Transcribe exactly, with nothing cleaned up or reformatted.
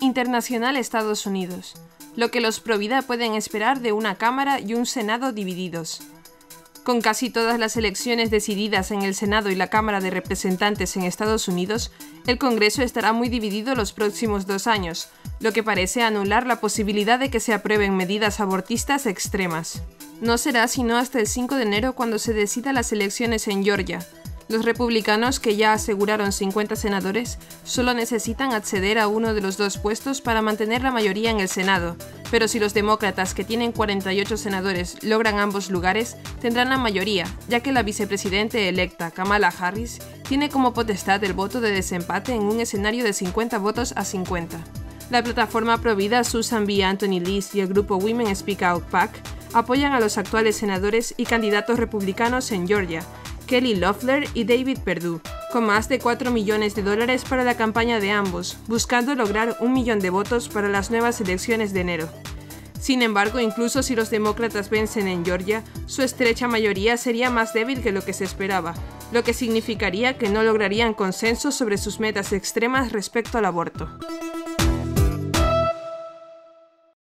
Internacional Estados Unidos. Lo que los pro-vida pueden esperar de una Cámara y un Senado divididos. Con casi todas las elecciones decididas en el Senado y la Cámara de Representantes en Estados Unidos, el Congreso estará muy dividido los próximos dos años, lo que parece anular la posibilidad de que se aprueben medidas abortistas extremas. No será sino hasta el cinco de enero cuando se decidan las elecciones en Georgia. Los republicanos, que ya aseguraron cincuenta senadores, solo necesitan acceder a uno de los dos puestos para mantener la mayoría en el Senado, pero si los demócratas, que tienen cuarenta y ocho senadores, logran ambos lugares, tendrán la mayoría, ya que la vicepresidente electa, Kamala Harris, tiene como potestad el voto de desempate en un escenario de cincuenta votos a cincuenta. La plataforma pro-vida Susan B. Anthony List y el grupo Women Speak Out PAC apoyan a los actuales senadores y candidatos republicanos en Georgia, Kelly Loeffler y David Perdue, con más de cuatro millones de dólares para la campaña de ambos, buscando lograr un millón de votos para las nuevas elecciones de enero. Sin embargo, incluso si los demócratas vencen en Georgia, su estrecha mayoría sería más débil que lo que se esperaba, lo que significaría que no lograrían consenso sobre sus metas extremas respecto al aborto.